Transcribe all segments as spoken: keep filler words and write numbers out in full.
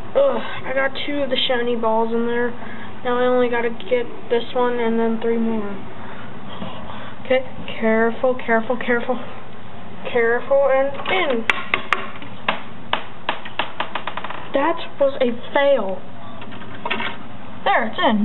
Ugh, I got two of the shiny balls in there. Now I only gotta get this one and then three more. Okay, careful, careful, careful. Careful and in. That was a fail. There, it's in.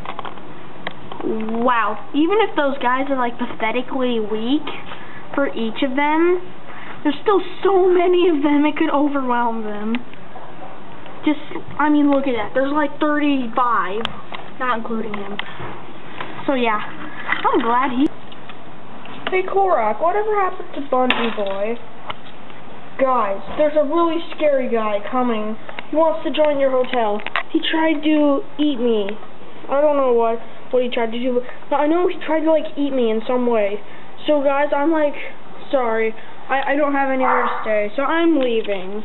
Wow, even if those guys are like pathetically weak for each of them, there's still so many of them it could overwhelm them. Just, I mean, look at that. There's like thirty-five, not including him. So yeah, I'm glad he... Hey Bohrok, whatever happened to Bungie Boy? Guys, there's a really scary guy coming. He wants to join your hotel. He tried to eat me. I don't know what, what he tried to do, but I know he tried to like eat me in some way. So guys, I'm like, sorry. I, I don't have anywhere to stay, so I'm leaving.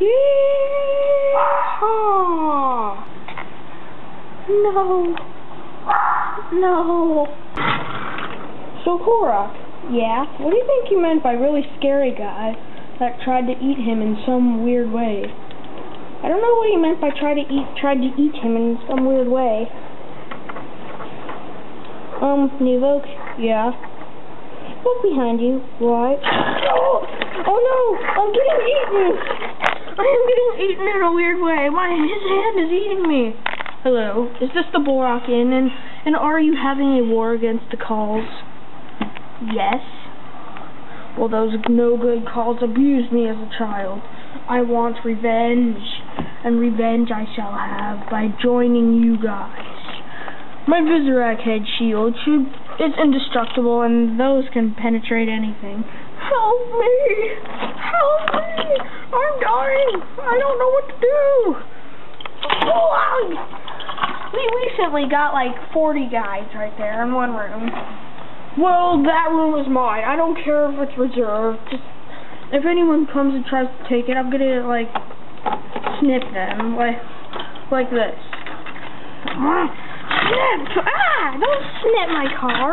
Yeehaw! No. No. So Bohrok, Yeah? what do you think you meant by really scary guy that tried to eat him in some weird way? I don't know what he meant by try to eat tried to eat him in some weird way. Um, Lehvak? Yeah? Look behind you. What? Oh, oh no! I'm getting eaten! I am getting eaten in a weird way. My his hand is eating me. Hello, is this the Bohrok Inn? And, and are you having a war against the calls? Yes. Well, those no-good calls abused me as a child. I want revenge, and revenge I shall have by joining you guys. My Bohrok head shield should, is indestructible, and those can penetrate anything. Help me! Help me! I'm dying! I don't know what to do! We recently got like forty guys right there in one room. Well, that room is mine. I don't care if it's reserved. Just, if anyone comes and tries to take it, I'm gonna, like, snip them. Like, like this. Snip! Ah! Don't snip my car!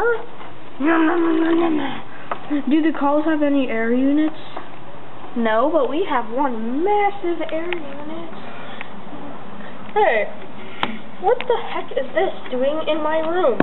Do the calls have any air units? No, but we have one massive air unit. Hey, what the heck is this doing in my room?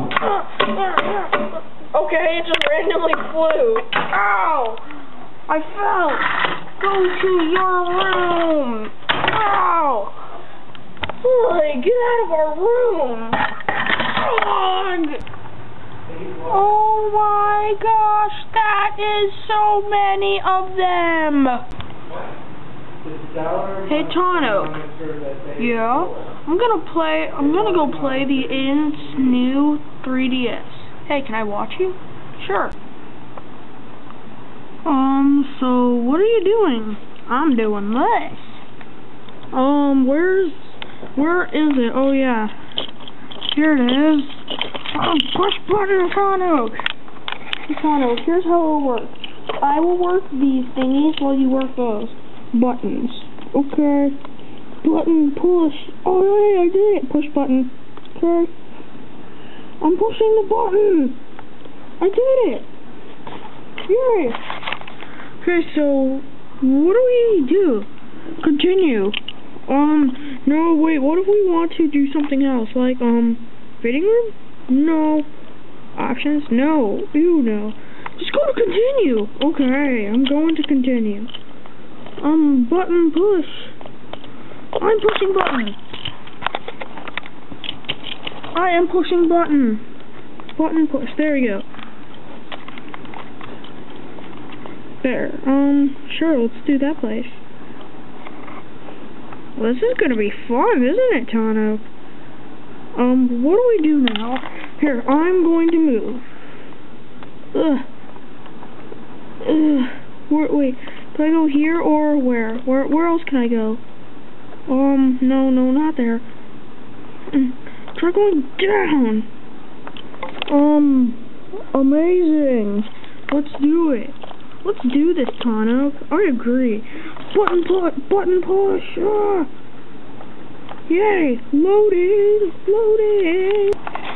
Okay, it just randomly flew. Ow! I fell. Go to your room. Ow! Hey, get out of our room. Ugh. Oh my gosh, that is so many of them. Hey Tahnok. Yeah? I'm gonna play, I'm gonna go play the Inn's new three D S. Hey, can I watch you? Sure. Um, so what are you doing? I'm doing this. Um, where's, where is it? Oh yeah. Here it is. Oh, push button, Tahnok. Tahnok, here's how it'll work. I will work these thingies while you work those buttons. Okay. Button push. Oh yeah, I did it. Push button. Okay. I'm pushing the button. I did it. Yay. Okay, so what do we do? Continue. Um, no, wait, what if we want to do something else? Like, um, fitting room? No. Options? No. Ew, no. Just go to continue. Okay, I'm going to continue. Um, button push. I'm pushing button. I am pushing button. Button push. There we go. There. Um, sure, let's do that place. Well, this is gonna be fun, isn't it, Tahnok? Um, what do we do now? Here, I'm going to move. Ugh. Ugh. Where, wait, do I go here or where? Where, where else can I go? Um, no, no, not there. Try going down. Um, amazing. Let's do it. Let's do this, Tahnok. I agree. Button push, button push. Ah. Yay, loading, loading.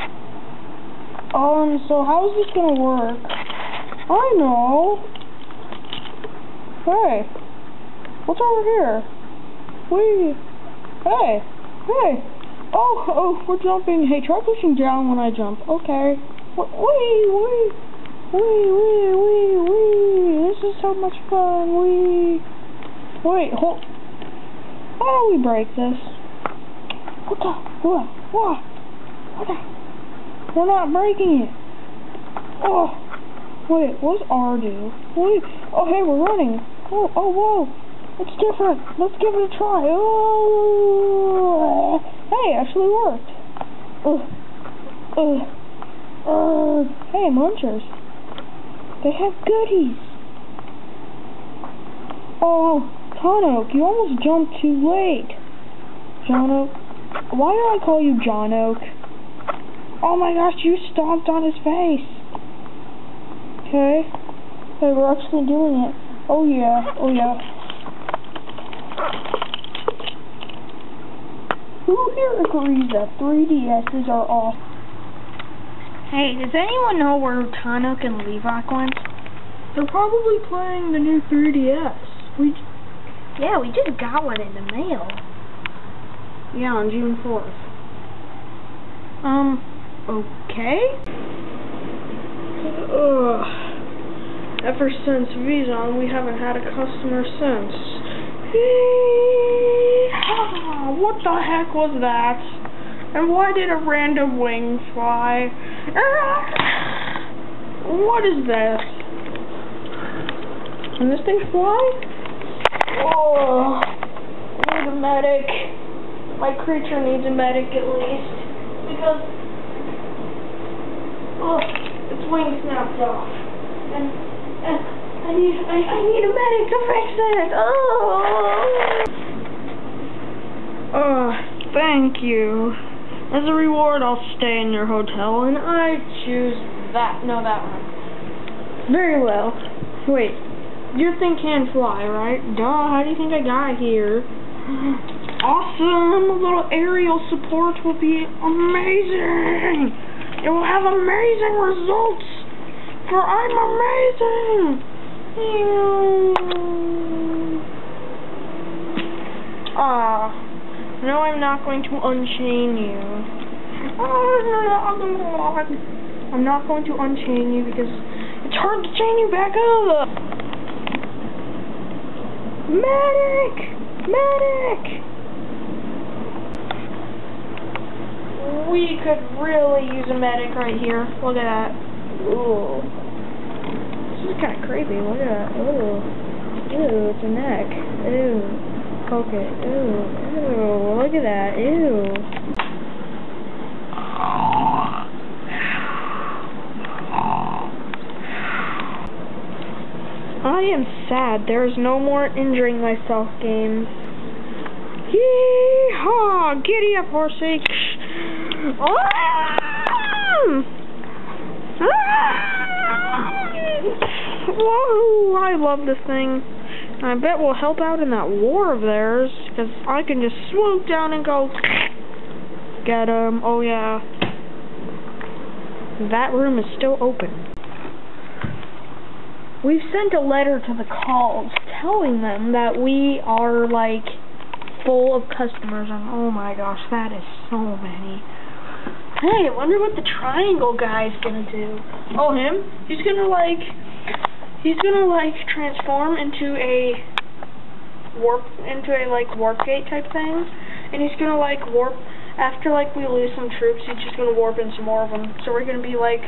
Um, so how's this gonna work? I know. Hey, what's over here? Wait. Hey, hey. Oh, oh, we're jumping. Hey, try pushing down when I jump. Okay. Wee, wee, wee, wee, wee, wee. This is so much fun. Wee. Wait, hold. Why don't we break this? What the? What? What? What the? We're not breaking it. Oh. Wait, what's R do? Wait. Oh, hey, we're running. Oh, oh, whoa. It's different. Let's give it a try. Oh. Hey, it actually worked. Ugh. Ugh. Ugh. Hey, munchers. They have goodies. Oh, tahnok, you almost jumped too late. John Oak. Why do I call you John Oak? Oh my gosh, you stomped on his face. Okay. Hey, we're actually doing it. Oh yeah, oh yeah. Who here agrees that three D S's are off? Hey, does anyone know where Tahnok and Lehvak went? They're probably playing the new three D S. We, yeah, we just got one in the mail. Yeah, on June fourth. Um, okay? Ugh. Ever since Visa, we haven't had a customer since. What the heck was that? And why did a random wing fly? What is this? Can this thing fly? Oh, I need a medic. My creature needs a medic at least. Because, oh, its wing snapped off. And, and I need, I, I need a medic to fix it. Oh. Oh, thank you. As a reward, I'll stay in your hotel, and I choose that. No, that one. Very well. Wait, your thing can fly, right? Duh, how do you think I got here? Awesome! A little aerial support will be amazing! It will have amazing results! For I'm amazing! Ah. No, I'm not going to unchain you. I'm not going to unchain you because it's hard to chain you back up. Medic! Medic! We could really use a medic right here. Look at that. Ooh. This is kind of creepy. Look at that. Ooh. Ew, it's a neck. Ew. Poke it. Ew. Ew. Look at that. Ew. I am sad. There is no more injuring myself games. Yee-haw! Giddy up, horsey. Whoa! I love this thing. I bet we'll help out in that war of theirs, because I can just swoop down and go get him. Oh yeah. That room is still open. We've sent a letter to the calls telling them that we are like full of customers, and oh my gosh, that is so many. Hey, I wonder what the triangle guy's gonna do. Oh, him? He's gonna like He's gonna like transform into a warp, into a like warp gate type thing, and he's gonna like warp after like we lose some troops. He's just gonna warp in some more of them. So we're gonna be like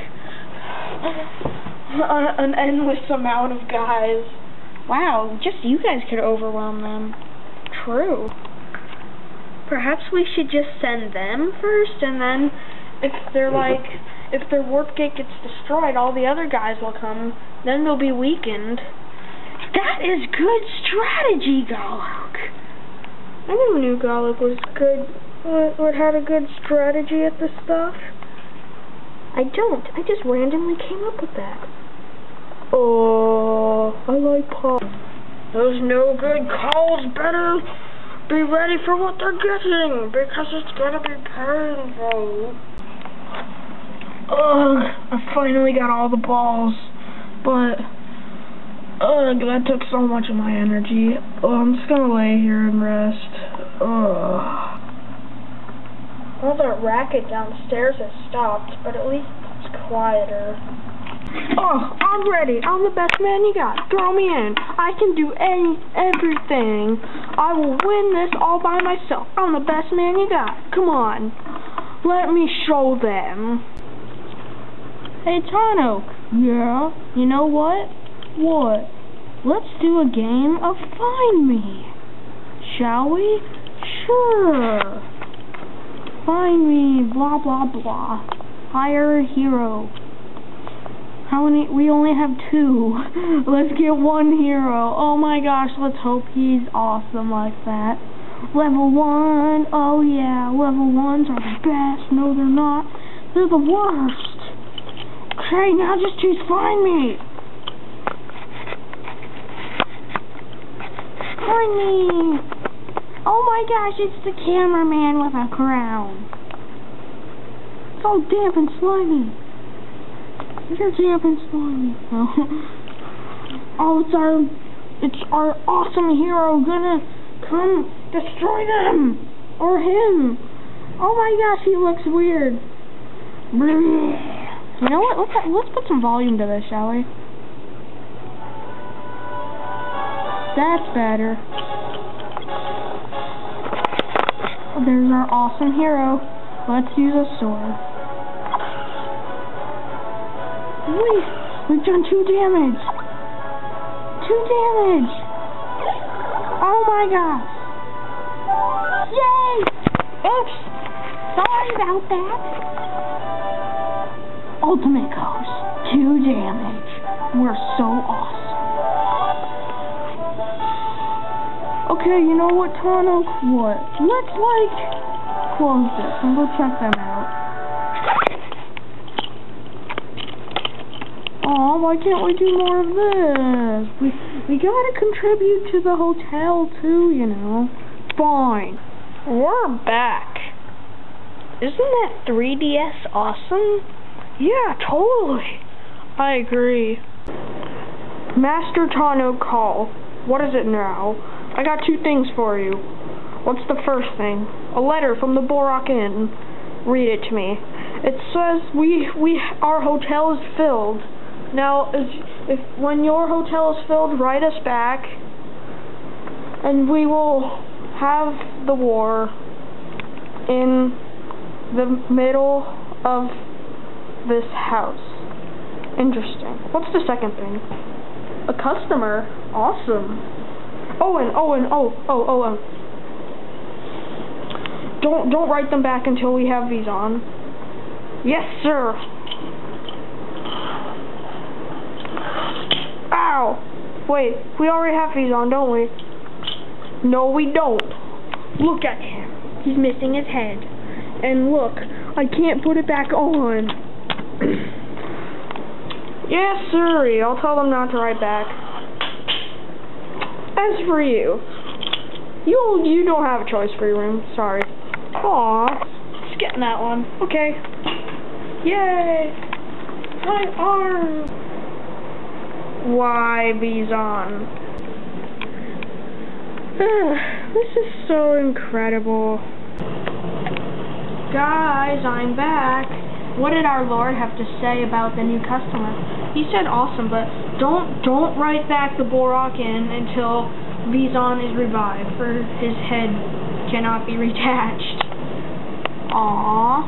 an endless amount of guys. Wow, just you guys could overwhelm them. True. Perhaps we should just send them first, and then if they're like, if their warp gate gets destroyed, all the other guys will come. Then they'll be weakened. That is good strategy, Bohrok. I never knew Bohrok was good, uh, or had a good strategy at this stuff. I don't. I just randomly came up with that. Oh, I like pop. Those no good calls better be ready for what they're getting, because it's gonna be painful. Ugh, I finally got all the balls, but ugh, that took so much of my energy. Oh, I'm just gonna lay here and rest. Ugh. Well, that racket downstairs has stopped, but at least it's quieter. Oh, I'm ready. I'm the best man you got. Throw me in. I can do any, everything. I will win this all by myself. I'm the best man you got. Come on. Let me show them. Hey, Tahnok. Yeah? You know what? What? Let's do a game of Find Me. Shall we? Sure. Find me, blah, blah, blah. Hire a hero. How many? We only have two. Let's get one hero. Oh my gosh, let's hope he's awesome like that. Level one. Oh yeah, level ones are the best. No, they're not. They're the worst. Okay, now just choose Find Me. Find Me. Oh my gosh, it's the cameraman with a crown. It's all damp and slimy. You're damp and slimy. Oh, it's our, it's our awesome hero gonna come destroy them or him. Oh my gosh, he looks weird. You know what? Let's let's put some volume to this, shall we? That's better. There's our awesome hero. Let's use a sword. Wait, we've done two damage. Two damage. Oh my gosh. Yay! Oops. Sorry about that. Ultimate Ghost. Two damage. We're so awesome. Okay, you know what, Tahnok? What? Let's, like, close this and go check them out. Aw, why can't we do more of this? We, we gotta contribute to the hotel, too, you know. Fine. We're back. Isn't that three D S awesome? Yeah, totally. I agree. Master Tahnok call. What is it now? I got two things for you. What's the first thing? A letter from the Bohrok Inn. Read it to me. It says we we our hotel is filled. Now, if, if when your hotel is filled, write us back, and we will have the war in the middle of this house. Interesting. What's the second thing? A customer. Awesome. Owen, Owen, oh, oh, oh, oh. Don't, don't write them back until we have these on. Yes, sir. Ow! Wait, we already have these on, don't we? No, we don't. Look at him. He's missing his head. And look, I can't put it back on. Yes, sir. I'll tell them not to write back. As for you, you you don't have a choice for your room. Sorry. Aw, just getting that one. Okay. Yay! My arm. Why these on? This is so incredible. Guys, I'm back. What did our Lord have to say about the new customer? He said awesome, but don't don't write back the Bohrok Inn until Vizon is revived, for his head cannot be retached. Aww.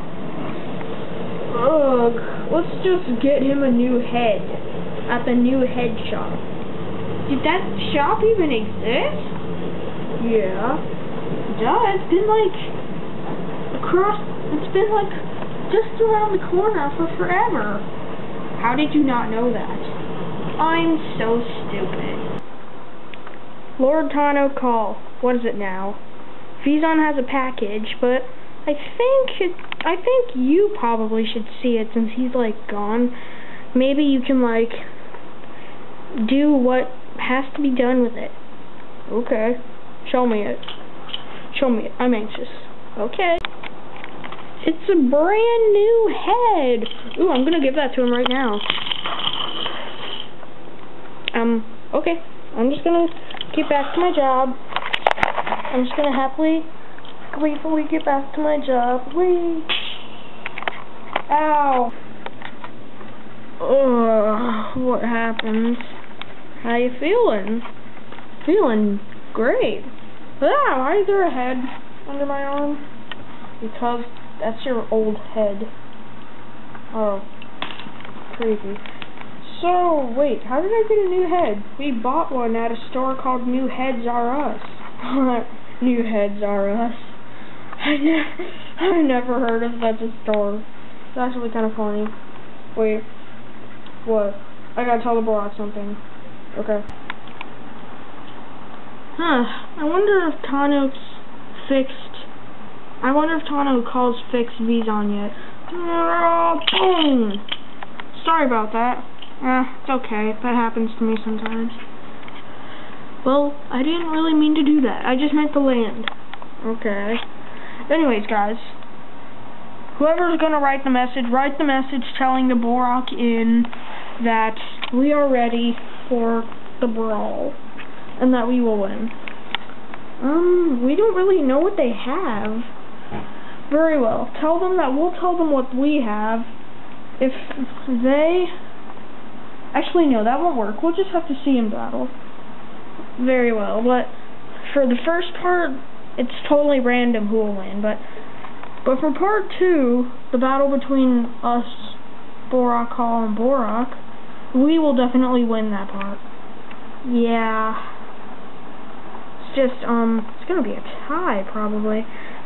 Ugh. Let's just get him a new head at the new head shop. Did that shop even exist? Yeah. Duh, it's been like across, it's been like just around the corner for forever. How did you not know that? I'm so stupid. Lord Tahnok call. What is it now? Vizon has a package, but I think it, I think you probably should see it since he's like gone. Maybe you can like do what has to be done with it. Okay. Show me it. Show me it. I'm anxious. Okay. It's a brand new head. Ooh, I'm gonna give that to him right now. Um, okay. I'm just gonna get back to my job. I'm just gonna happily gleefully get back to my job. Whee! Ow! Ugh, what happened? How you feeling? Feeling great. Ah, why is there a head under my arm? Because that's your old head. Oh, creepy. So, wait, how did I get a new head? We bought one at a store called New Heads R Us. New Heads R Us. I never, I never heard of such a store. It's actually kind of funny. Wait, what? I gotta tell the Bohrok something. Okay. Huh, I wonder if tahnok's fixed. I wonder if tahnok calls fixed Vizon yet. Oh, boom! Sorry about that. Eh, it's okay. That happens to me sometimes. Well, I didn't really mean to do that. I just meant to land. Okay. Anyways, guys. Whoever's gonna write the message, write the message telling the Bohrok in that we are ready for the brawl. And that we will win. Um, we don't really know what they have. Very well. Tell them that we'll tell them what we have. If they... Actually, no, that won't work. We'll just have to see in battle. Very well. But for the first part, it's totally random who will win. But but for part two, the battle between us, Bohrok Hall and Bohrok, we will definitely win that part. Yeah. It's just, um, it's gonna be a tie, probably.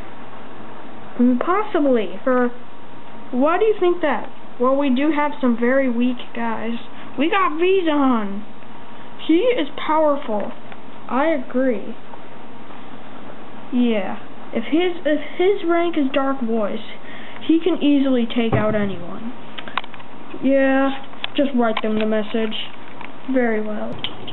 Possibly. For, why do you think that? Well, we do have some very weak guys. We got Vizon. He is powerful. I agree. Yeah. If his, if his rank is Dark Voice, he can easily take out anyone. Yeah. Just write them the message. Very well.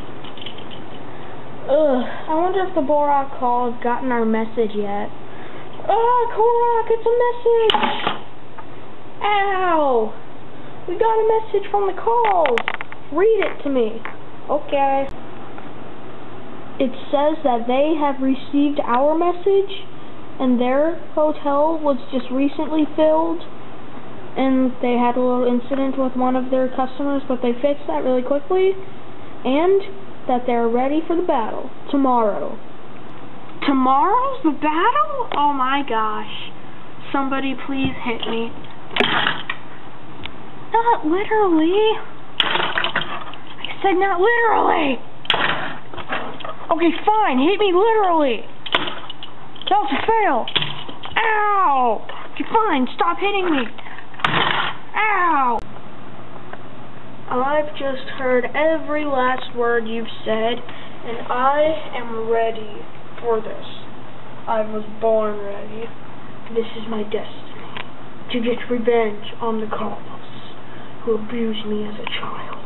Ugh, I wonder if the Bohrok Hall has gotten our message yet. Ah, Bohrok, it's a message! Ow! We got a message from the calls. Read it to me. Okay. It says that they have received our message, and their hotel was just recently filled, and they had a little incident with one of their customers, but they fixed that really quickly, and that they're ready for the battle tomorrow. Tomorrow's the battle? Oh my gosh. Somebody please hit me. Not literally. I said not literally. Okay, fine. Hit me literally. That was a fail. Ow. Okay, fine. Stop hitting me. Ow. I've just heard every last word you've said, and I am ready for this. I was born ready. This is my destiny, to get revenge on the Carlos who abused me as a child.